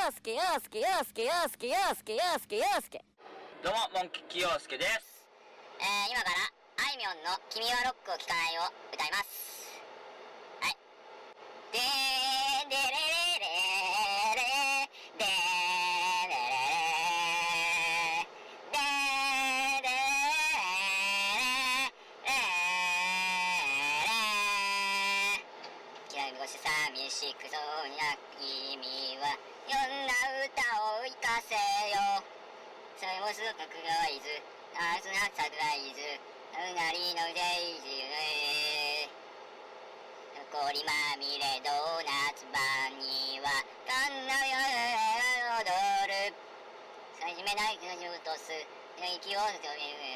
すけやすけやすけやすけやすけやすけやすけ。 どうもモンキー陽介です。 今からあいみょんの君はロックを聴かないを歌います。はい。でーでれれれれでーれれれでーでーれれれ嫌い越し寂しくそうな君はよんな歌を聴かせよ。それもすごく黒いずあすなサプライズうなりのデイジー残りまみれドーナツ版にはカンナよ踊るさじめない気持ちを落とす息を止める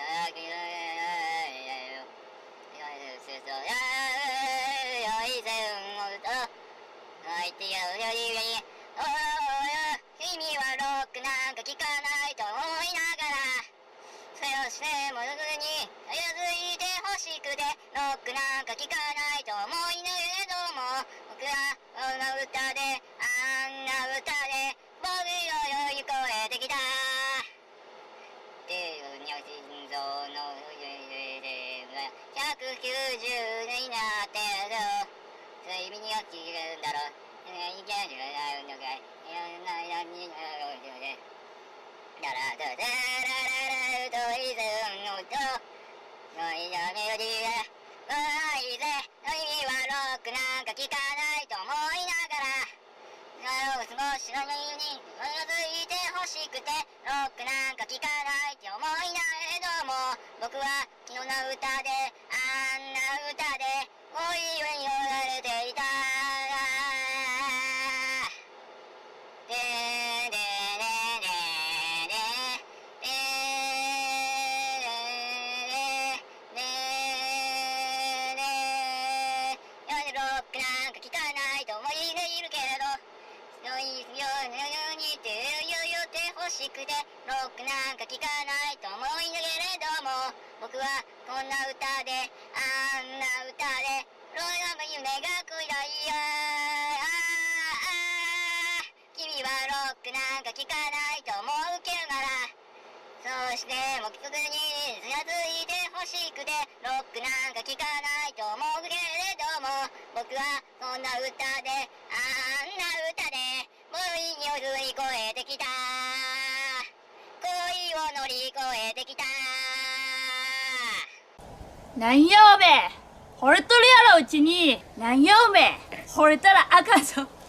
君はロックなんか聴かないと思いながらそしてもすぐに近づいて欲しくてロックなんか聴かないと思いながらどうも僕はこの歌であんな歌で僕より超えてきたっていう心臓の190になってるそういう意味には聞けるんだろういけるのかいいろんなやになるよねだらだだらららといずのとのいやメロディーでわいぜ君はロックなんか聴かないと思いながら少しのに近づいて欲しくてロックなんか聴かないって思いながらどうも僕は昨日の歌であんな歌で恋に寄られていたででロックなんか聴かないと思いがいるけれどそういうようにって言って欲しくてロックなんか聴かないと思いなけれども僕はこんな歌であんな歌でロイの夢が暗いよ君はロックなんか聴かないと思うけどならそして目標に近づいて欲しくてロックなんか聴かないと思うけれども僕はこんな歌であんな歌で恋を乗り越えてきた恋を乗り越えてきたなんやおめ惚れとるやろうちになんやおめ惚れたらあかんぞ